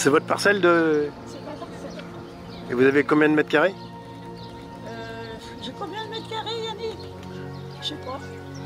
C'est votre parcelle de... C'est ma parcelle. Et vous avez combien de mètres carrés? J'ai combien de mètres carrés, Yannick? Je sais pas.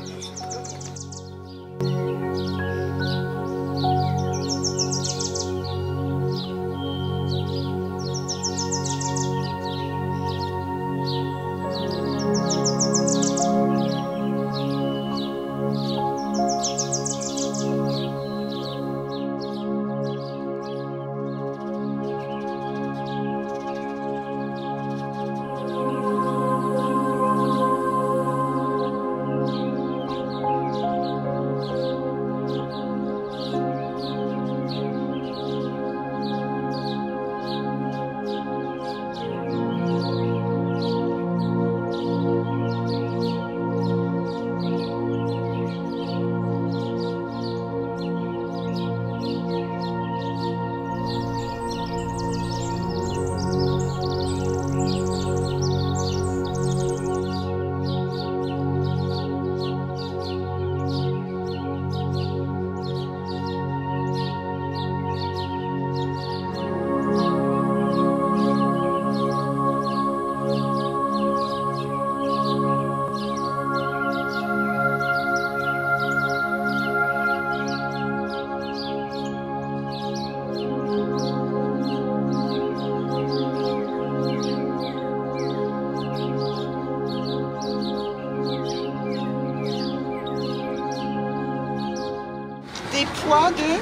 Des poids de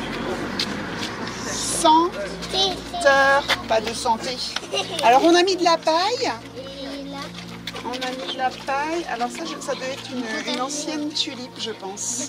senteur, pas de santé. Alors on a mis de la paille. On a mis de la paille. Alors ça doit être une ancienne tulipe, je pense.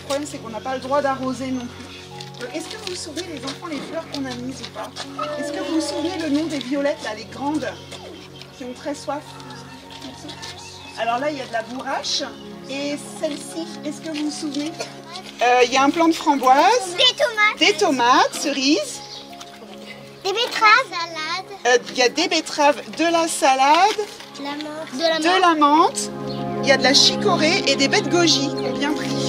problème, c'est qu'on n'a pas le droit d'arroser non plus. Est-ce que vous vous souvenez, les enfants, les fleurs qu'on a mises ou pas? Est-ce que vous vous souvenez le nom des violettes, là, les grandes, qui ont très soif? Alors là, il y a de la bourrache. Et celle-ci, est-ce que vous vous souvenez? Il y a un plant de framboise. Des tomates, cerises. Des betteraves. Il y a des betteraves, de la salade, de la menthe. Il y a de la chicorée et des baies de goji qu'on vient trier.